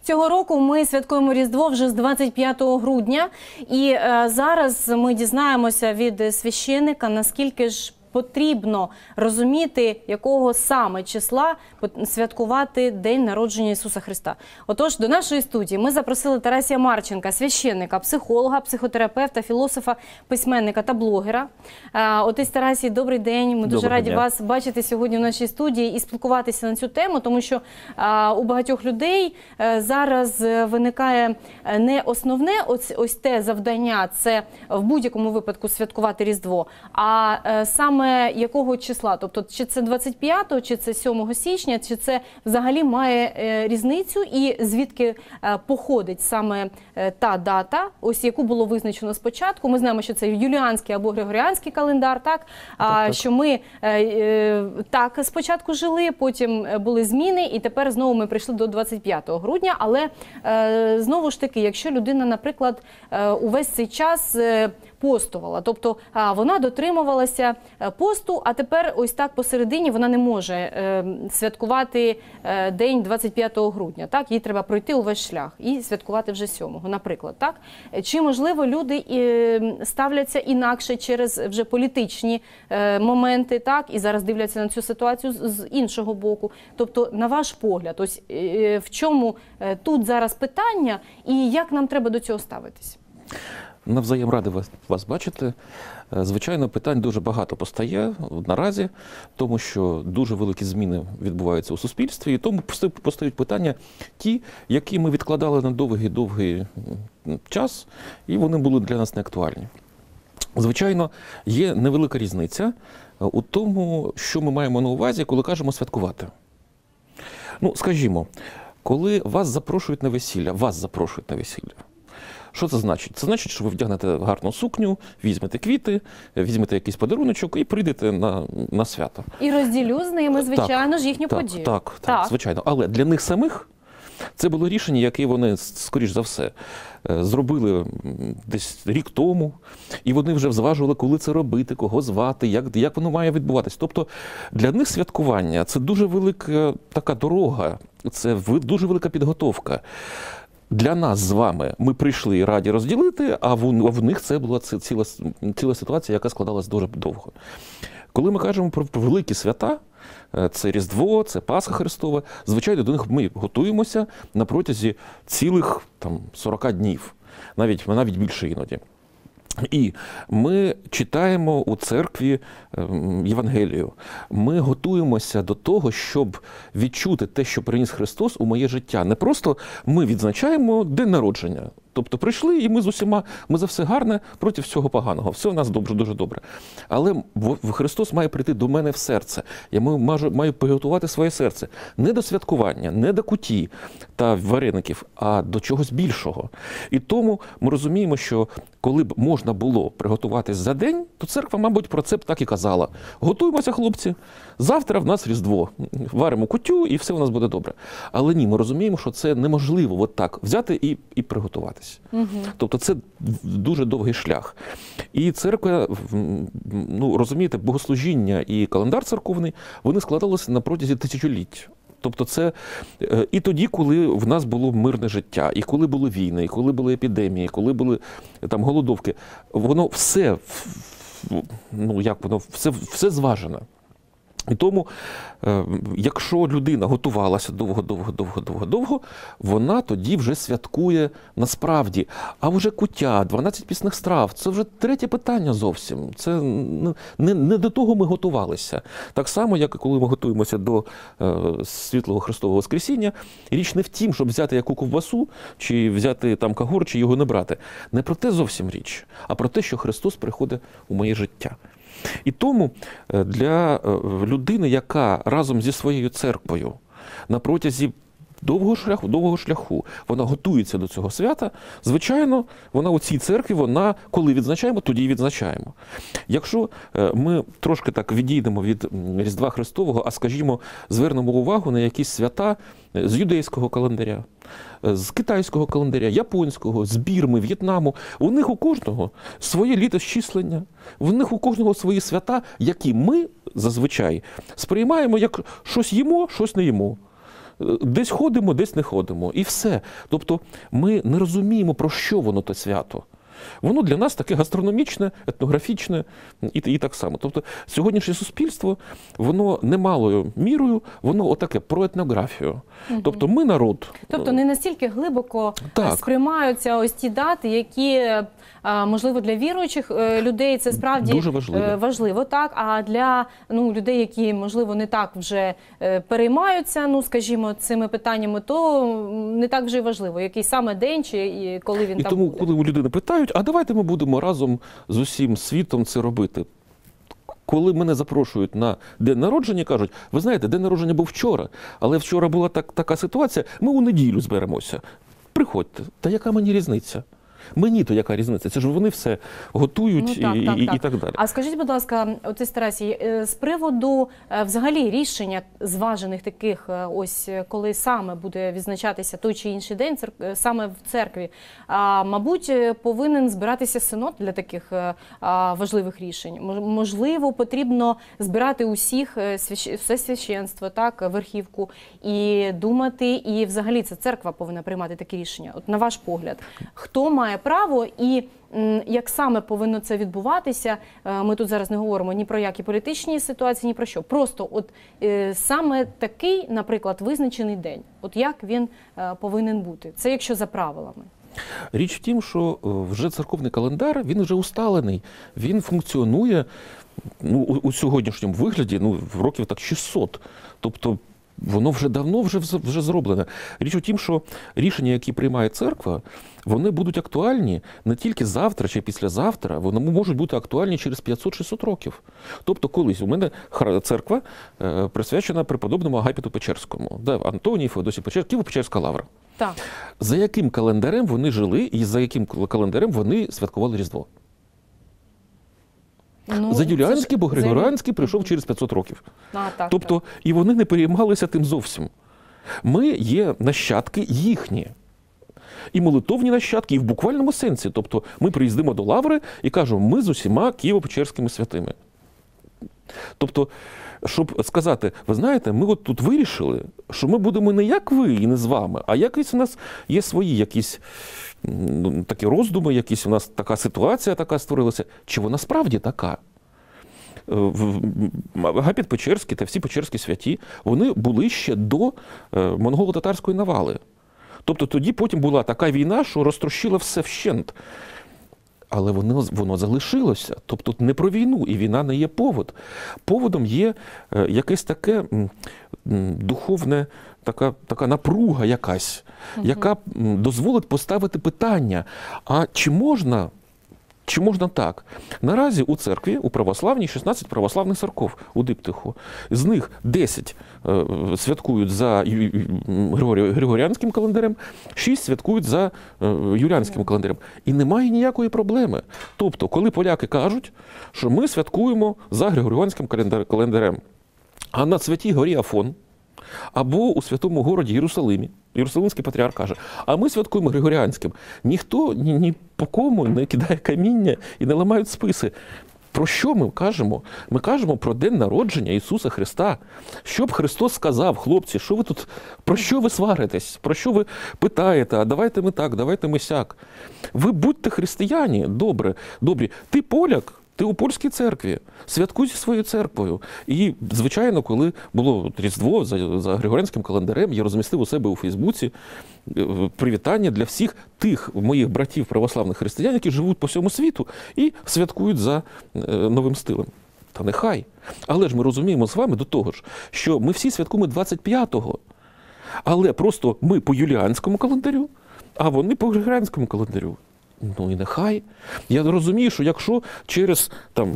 Цього року ми святкуємо Різдво вже з 25 грудня. І зараз ми дізнаємося від священника, наскільки ж потрібно розуміти, якого саме числа святкувати День народження Ісуса Христа. Отож, до нашої студії ми запросили Тарасія Марченка, священника, психолога, психотерапевта, філософа, письменника та блогера. Отець Тарасій, добрий день. Ми дуже раді вас бачити сьогодні в нашій студії і спілкуватися на цю тему, тому що у багатьох людей зараз виникає не основне ось те завдання, це в будь-якому випадку святкувати Різдво, а саме якого числа? Тобто, чи це 25-го, чи це 7 січня, чи це взагалі має різницю, і звідки походить саме та дата, ось яку було визначено спочатку. Ми знаємо, що це юліанський або григоріанський календар, так? Так. Що ми так спочатку жили, потім були зміни, і тепер знову ми прийшли до 25 грудня, але знову ж таки, якщо людина, наприклад, увесь цей час постувала, тобто вона дотримувалася посту, а тепер ось так посередині вона не може святкувати день 25 грудня, так? Їй треба пройти увесь шлях і святкувати вже 7-го, наприклад, так? Чи, можливо, люди ставляться інакше через вже політичні моменти, так? І зараз дивляться на цю ситуацію з іншого боку. Тобто, на ваш погляд, ось в чому тут зараз питання і як нам треба до цього ставитись? Навзаєм радий вас бачити. Звичайно, питань дуже багато постає наразі, тому що дуже великі зміни відбуваються у суспільстві, і тому постають питання ті, які ми відкладали на довгий час, і вони були для нас неактуальні. Звичайно, є невелика різниця у тому, що ми маємо на увазі, коли кажемо святкувати. Ну, скажімо, коли вас запрошують на весілля, що це значить? Це значить, що ви вдягнете гарну сукню, візьмете квіти, візьмете якийсь подаруночок і прийдете на свято. І розділю з ними, звичайно ж, їхню подію. Так, звичайно. Але для них самих це було рішення, яке вони, скоріш за все, зробили десь рік тому, і вони вже зважували, коли це робити, кого звати, як воно має відбуватись. Тобто для них святкування – це дуже велика така дорога, це дуже велика підготовка. Для нас з вами ми прийшли раді розділити, а в них це була ціла ситуація, яка складалась дуже довго. Коли ми кажемо про великі свята, це Різдво, це Пасха Христова, звичайно, до них ми готуємося на протязі цілих 40 днів, навіть більше іноді. І ми читаємо у церкві Євангелію. Ми готуємося до того, щоб відчути те, що приніс Христос у моє життя. Не просто ми відзначаємо день народження. Тобто прийшли, і ми з усіма, ми за все гарне проти всього поганого. Все у нас добре, дуже добре. Але Христос має прийти до мене в серце. Я маю приготувати своє серце. Не до святкування, не до куті та вареників, а до чогось більшого. І тому ми розуміємо, що коли б можна було приготуватись за день, то церква, мабуть, про це б так і казала. Готуємося, хлопці, завтра в нас Різдво. Варимо кутю, і все у нас буде добре. Але ні, ми розуміємо, що це неможливо от так взяти і приготуватись. Тобто це дуже довгий шлях. І церква, розумієте, богослужіння і календар церковний, вони складалися на протязі тисячоліть. Тобто це і тоді, коли в нас було мирне життя, і коли були війни, і коли були епідемії, коли були голодовки, воно все, все зважено. І тому, якщо людина готувалася довго, вона тоді вже святкує насправді. А вже куття, 12 пісних страв – це вже третє питання зовсім. Це не до того ми готувалися. Так само, як і коли ми готуємося до світлого Христового Воскресіння, річ не в тім, щоб взяти яку ковбасу, чи взяти кагор, чи його не брати. Не про те зовсім річ, а про те, що Христос приходить у моє життя. І тому для людини, яка разом зі своєю церквою на протязі довгого шляху, вона готується до цього свята, звичайно, вона у цій церкві, коли відзначаємо, тоді і відзначаємо. Якщо ми трошки так відійдемо від Різдва Христового, а, скажімо, звернемо увагу на якісь свята з юдейського календаря, з китайського календаря, японського, з Бірми, В'єтнаму, у них у кожного своє літосчислення, у них у кожного свої свята, які ми зазвичай сприймаємо як щось їмо, щось не їмо. Десь ходимо, десь не ходимо. І все. Тобто ми не розуміємо, про що воно те свято. Воно для нас таке гастрономічне, етнографічне і так само. Тобто сьогоднішнє суспільство, воно немалою мірою, воно отаке про етнографію. Тобто ми народ. Тобто не настільки глибоко Так. сприймаються ось ті дати, які, можливо, для віруючих людей це справді дуже важливо, так, а для людей, які, можливо, не так вже переймаються, скажімо, цими питаннями, то не так вже й важливо, який саме день чи коли він І там тому, буде. коли у людини питають, а давайте ми будемо разом з усім світом це робити. Коли мене запрошують на день народження, кажуть, ви знаєте, день народження був вчора, але вчора була така ситуація, ми у неділю зберемося. Приходьте. Та яка мені різниця? Мені-то яка різниця? Це ж вони все готують і так далі. А скажіть, будь ласка, отець Тарасій, з приводу взагалі рішення зважених таких, ось коли саме буде відзначатися той чи інший день, саме в церкві, мабуть, повинен збиратися синод для таких важливих рішень. Можливо, потрібно збирати усіх, все священство, так, верхівку, і думати, і взагалі це церква повинна приймати такі рішення. От на ваш погляд, хто має право і як саме повинно це відбуватися? Ми тут зараз не говоримо ні про які політичні ситуації, ні про що. Просто от саме такий, наприклад, визначений день. От як він повинен бути? Це якщо за правилами. Річ в тім, що вже церковний календар, він вже усталений, він функціонує у сьогоднішньому вигляді в років так 600. Тобто воно вже давно вже зроблене. Річ у тім, що рішення, які приймає церква, вони будуть актуальні не тільки завтра чи післязавтра, вони можуть бути актуальні через 500-600 років. Тобто колись у мене церква присвячена преподобному Агапіту Печерському, Антоній Феодосій Печерський, Києво-Печерська лавра. Так. За яким календарем вони жили і за яким календарем вони святкували Різдво? За юліанський, бо Григоріанський прийшов через 500 років. Тобто, і вони не переймалися тим зовсім. Ми є нащадки їхні. І молитовні нащадки, і в буквальному сенсі. Тобто, ми приїздимо до лаври і кажемо, ми з усіма Києво-Печерськими святими. Тобто, щоб сказати, ви знаєте, ми от тут вирішили, що ми будемо не як ви і не з вами, а якось у нас є свої якісь такі роздуми, якісь у нас така ситуація така створилася. Чи вона справді така? Агапіт Печерський та всі Печерські святі, вони були ще до монголо-татарської навали. Тобто тоді потім була така війна, що розтрощила все вщент. Але воно залишилося. Тобто не про війну, і війна не є повод. Поводом є якесь таке духовне, така напруга якась, яка дозволить поставити питання, а чи можна так? Наразі у церкві, у православній, 16 православних церков у диптиху. З них 10 святкують за Григоріанським календарем, 6 святкують за юліанським календарем. І немає ніякої проблеми. Тобто, коли поляки кажуть, що ми святкуємо за Григоріанським календарем, а на Святій горі Афон, або у святому городі Єрусалимі, Єрусалимський патріарх каже, а ми святкуємо Григоріанським. Ніхто ні по кому не кидає каміння і не ламають списи. Про що ми кажемо? Ми кажемо про день народження Ісуса Христа. Що б Христос сказав, хлопці, що ви тут, про що ви сваритесь? Про що ви питаєте? А давайте ми так, давайте ми сяк. Ви будьте християні, добрі. Ти поляк, ти у польській церкві, святкуй зі своєю церквою. І, звичайно, коли було Різдво за Григоріанським календарем, я розмістив у себе у Фейсбуці привітання для всіх тих моїх братів православних християн, які живуть по всьому світу і святкують за новим стилем. Та нехай. Але ж ми розуміємо з вами до того ж, що ми всі святкуємо 25-го. Але просто ми по юліанському календарю, а вони по Григоріанському календарю. Ну і нехай. Я розумію, що якщо через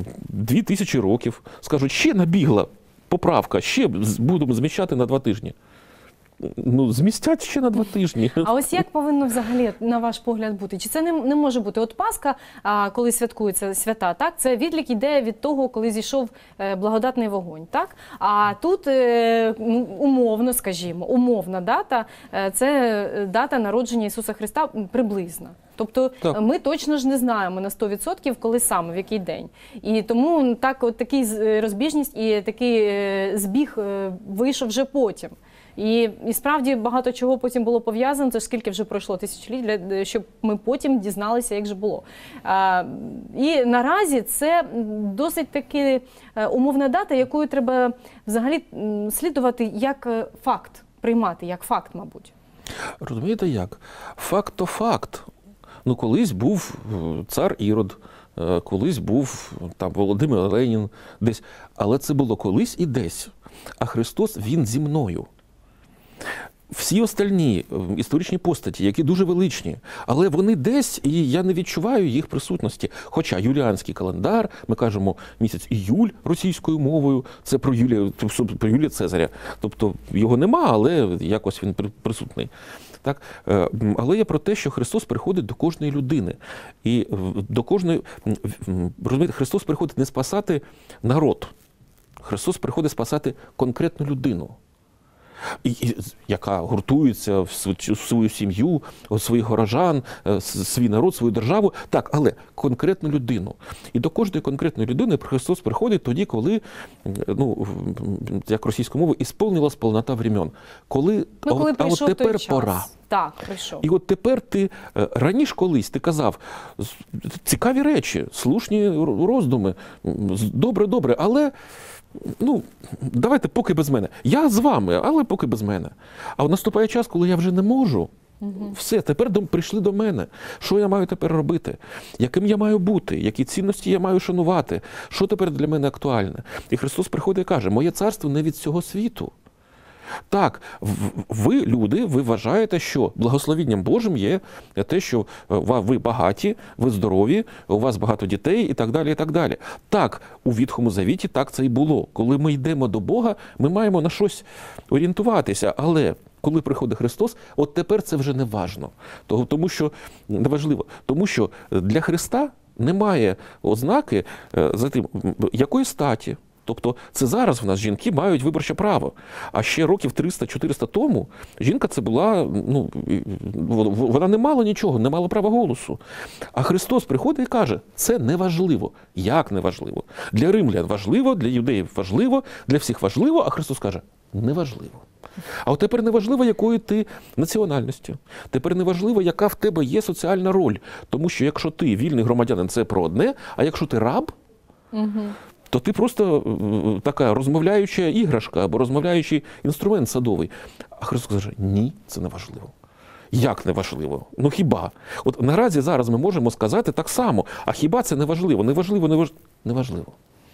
2000 років скажуть, ще набігла поправка, ще будемо зміщати на 2 тижні. Ну, змістять ще на 2 тижні. А ось як повинно взагалі, на ваш погляд, бути? Чи це не може бути? От Пасха, коли святкуються свята, так? Це відлік іде від того, коли зійшов благодатний вогонь, так? А тут, умовно, скажімо, умовна дата, це дата народження Ісуса Христа приблизно. Тобто ми точно ж не знаємо на 100%, коли саме, в який день. І тому такий розбіжність і такий збіг вийшов вже потім. І справді багато чого потім було пов'язано, це ж скільки вже пройшло тисячоліть, щоб ми потім дізналися, як же було. І наразі це досить таки умовна дата, якою треба взагалі слідувати як факт, приймати як факт, мабуть. Розумієте як? Факт то факт. Ну, колись був цар Ірод, колись був там Володимир Ленін десь. Але це було колись і десь. А Христос, Він зі мною. Всі остальні історичні постаті, які дуже величні, але вони десь, і я не відчуваю їх присутності. Хоча юліанський календар, ми кажемо місяць іюль російською мовою, це про Юлія Цезаря. Тобто його нема, але якось він присутний. Так? Але я про те, що Христос приходить до кожної людини. І до кожної, розумієте, Христос приходить не спасати народ. Христос приходить спасати конкретну людину, яка гуртується в свою сім'ю, своїх горожан, свій народ, свою державу. Так, але конкретну людину. І до кожної конкретної людини Христос приходить тоді, коли, ну, як російською мовою, «ісполнилась полнота времен». Коли от тепер пора. Так, прийшов. І от тепер ти, раніше колись ти казав, цікаві речі, слушні роздуми, добре, але ну, давайте поки без мене. Я з вами, але поки без мене. А от наступає час, коли я вже не можу. Все, тепер прийшли до мене. Що я маю тепер робити? Яким я маю бути? Які цінності я маю шанувати? Що тепер для мене актуальне? І Христос приходить і каже, моє царство не від цього світу. Так, ви, люди, ви вважаєте, що благословінням Божим є те, що ви багаті, ви здорові, у вас багато дітей і так далі, і так далі. Так, у Ветхому Завіті так це і було. Коли ми йдемо до Бога, ми маємо на щось орієнтуватися, але коли приходить Христос, от тепер це вже не важно. Тому що, неважливо, тому що для Христа немає ознаки за тим, якої статі. Тобто це зараз в нас жінки мають виборче право. А ще років 300-400 тому жінка це була, ну, вона не мала нічого, не мала права голосу. А Христос приходить і каже, це неважливо. Як неважливо? Для римлян важливо, для юдеїв важливо, для всіх важливо, а Христос каже, неважливо. А от тепер неважливо, якої ти національності. Тепер неважливо, яка в тебе є соціальна роль. Тому що якщо ти вільний громадянин, це про одне, а якщо ти раб, то ти просто така розмовляюча іграшка або розмовляючий інструмент садовий. А Христос каже, ні, це не важливо. Як не важливо? Ну хіба? От наразі зараз ми можемо сказати так само. А хіба це не важливо? Не важливо.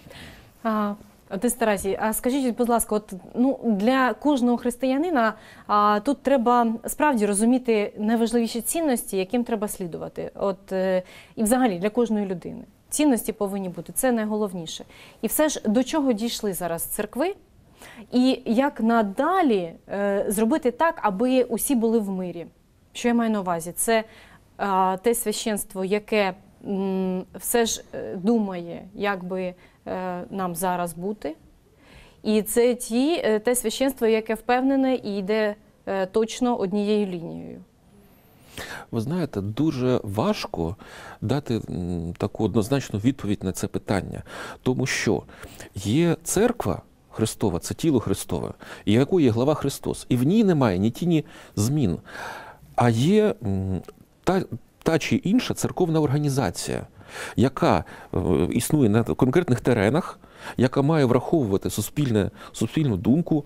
Отець Тарасій, а скажіть, будь ласка, от, ну, для кожного християнина тут треба справді розуміти найважливіші цінності, яким треба слідувати. От, і взагалі для кожної людини. Цінності повинні бути, це найголовніше. І все ж, до чого дійшли зараз церкви? І як надалі зробити так, аби усі були в мирі? Що я маю на увазі? Це те священство, яке все ж думає, як би нам зараз бути. І це те священство, яке впевнене і йде точно однією лінією. Ви знаєте, дуже важко дати таку однозначну відповідь на це питання. Тому що є церква Христова, це тіло Христове, якою є глава Христос. І в ній немає ні тіні змін. А є та чи інша церковна організація, яка існує на конкретних теренах, яка має враховувати суспільну думку,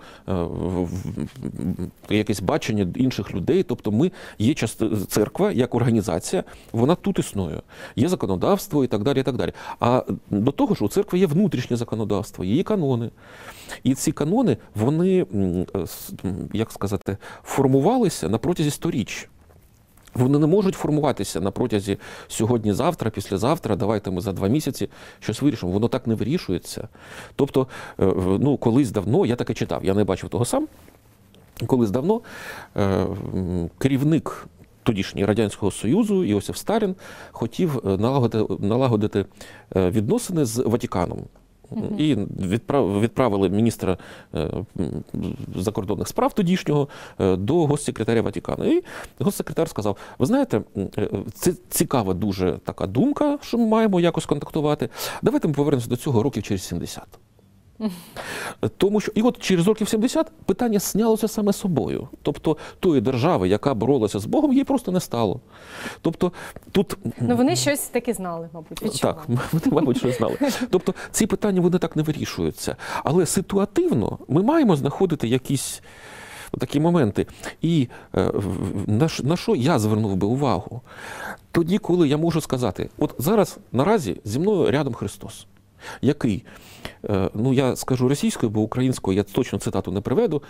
якесь бачення інших людей. Тобто ми є церква як організація, вона тут існує. Є законодавство і так далі, і так далі. А до того ж у церкви є внутрішнє законодавство, її канони. І ці канони, вони, як сказати, формувалися на протязі сторіч. Вони не можуть формуватися на протязі сьогодні-завтра, післязавтра, давайте ми за 2 місяці щось вирішимо. Воно так не вирішується. Тобто, ну, колись давно, я таке читав, я не бачив того сам, колись давно керівник тодішнього Радянського Союзу Іосиф Сталін хотів налагодити відносини з Ватиканом. І відправили міністра закордонних справ тодішнього до госсекретаря Ватикану. І госсекретар сказав, ви знаєте, це цікава дуже така думка, що ми маємо якось контактувати. Давайте ми повернемося до цього років через 70. Тому що, і от через років 70 питання знялося саме собою. Тобто тої держави, яка боролася з Богом, їй просто не стало. Тобто тут... Ну вони щось таки знали, мабуть, відчували. Так, вони, мабуть, щось знали. Тобто ці питання, вони так не вирішуються. Але ситуативно ми маємо знаходити якісь такі моменти. І на що я звернув би увагу? Тоді, коли я можу сказати, от зараз наразі зі мною рядом Христос, який, ну я скажу російською, бо українською я точно цитату не приведу,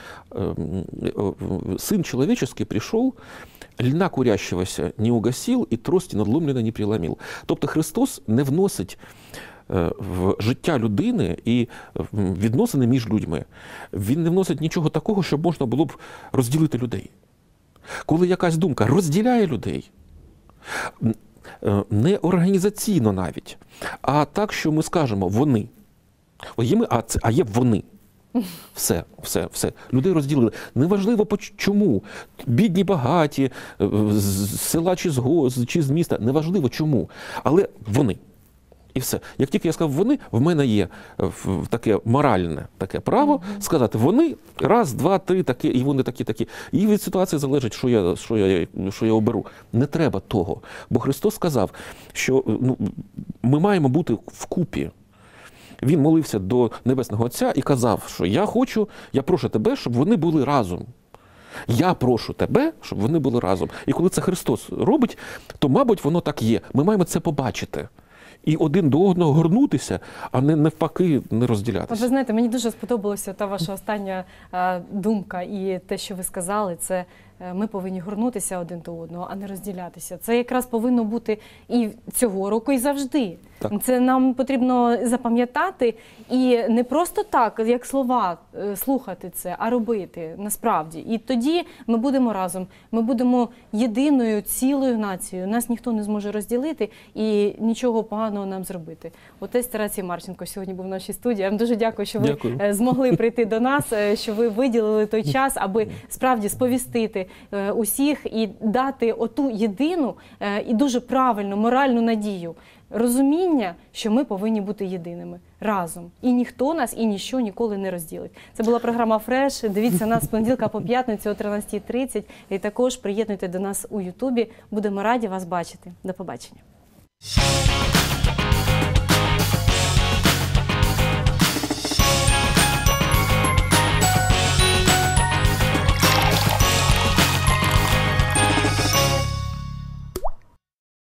«Сын человеческий пришел, льна курящегося не угасил, і трості надломлено не приломил». Тобто Христос не вносить в життя людини і відносини між людьми. Він не вносить нічого такого, щоб можна було б розділити людей. Коли якась думка розділяє людей, не організаційно навіть, а так, що ми скажемо «вони». Є ми, а є «вони». Все. Людей розділили. Неважливо чому. Бідні, багаті, з села чи з міста. Неважливо чому. Але вони. І все. Як тільки я сказав «вони», в мене є таке моральне таке право сказати «вони», раз, два, три, таке, і вони такі. І від ситуації залежить, що я оберу. Не треба того. Бо Христос сказав, що ми маємо бути вкупі. Він молився до Небесного Отця і казав, що я прошу тебе, щоб вони були разом. Я прошу тебе, щоб вони були разом. І коли це Христос робить, то, мабуть, воно так є. Ми маємо це побачити. І один до одного горнутися, а не навпаки не розділятися. От ви знаєте, мені дуже сподобалася та ваша остання думка і те, що ви сказали, це ми повинні горнутися один до одного, а не розділятися. Це якраз повинно бути і цього року, і завжди. Так. Це нам потрібно запам'ятати і не просто так, як слова, слухати це, а робити насправді. І тоді ми будемо разом, ми будемо єдиною, цілою нацією. Нас ніхто не зможе розділити і нічого поганого нам зробити. Отець Тарасій Марченко сьогодні був в нашій студії. Я вам дуже дякую, що ви змогли прийти до нас, що ви виділили той час, аби справді сповістити усіх і дати оту єдину і дуже правильну моральну надію. Розуміння, що ми повинні бути єдиними разом. І ніхто нас, і ніщо ніколи не розділить. Це була програма «Фреш». Дивіться нас з понеділка по п'ятницю о 13:30. І також приєднуйте до нас у Ютубі. Будемо раді вас бачити. До побачення.